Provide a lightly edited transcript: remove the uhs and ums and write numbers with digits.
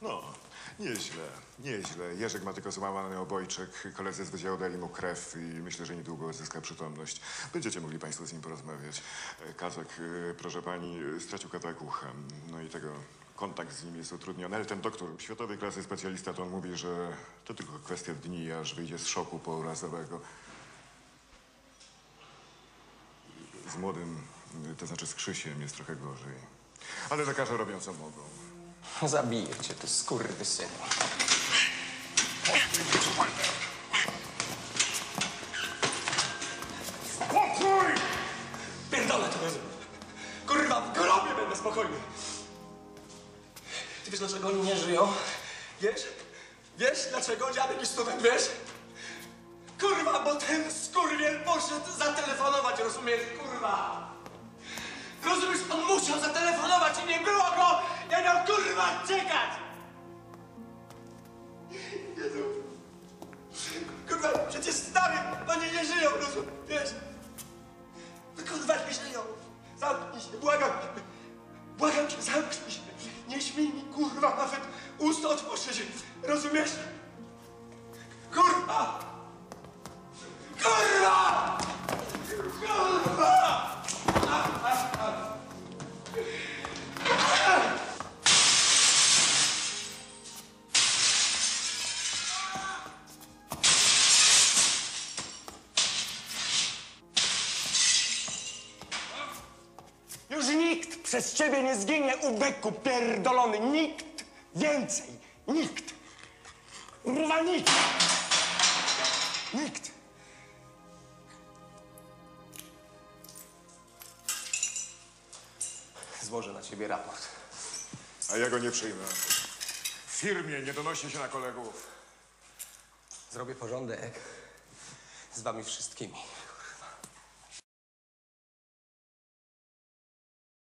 No, nieźle, nieźle. Jerzek ma tylko złamany obojczyk, koledzy z wydziału dali mu krew i myślę, że niedługo odzyska przytomność. Będziecie mogli państwo z nim porozmawiać. Kazak, proszę pani, stracił kawałek ucha. No i tego kontakt z nim jest utrudniony, ale ten doktor, światowej klasy specjalista, to on mówi, że to tylko kwestia dni, aż wyjdzie z szoku pourazowego. Z młodym, to znaczy z Krzysiem, jest trochę gorzej. Ale lekarze robią, co mogą. Zabiję cię, ty skurwysynu. Spokój! Pierdolę to jest. Kurwa, w grobie będę spokojny. Ty wiesz, dlaczego oni nie żyją? Wiesz? Wiesz, dlaczego dziadek i student, wiesz? Kurwa, bo ten skurwiel poszedł zatelefonować, rozumiesz, kurwa? Rozumiesz, on musiał zatelefonować i nie było go! Ja miał, kurwa, czekać! Jezu. Kurwa, przecież stary, oni nie żyją, rozumiesz? No kurwa, nie żyją! Zamknij się, błagam cię! Błagam cię, zamknij się! Nie śmiej mi, kurwa, nawet ust otworzyć, rozumiesz? Kurwa! Kurwa! Kurwa! Już nikt przez ciebie nie zginie, ubyku pierdolony. Nikt więcej. Nikt. Kurwa, nikt. Nikt. Złożę na ciebie raport. A ja go nie przyjmę. W firmie nie donosi się na kolegów. Zrobię porządek z wami wszystkimi.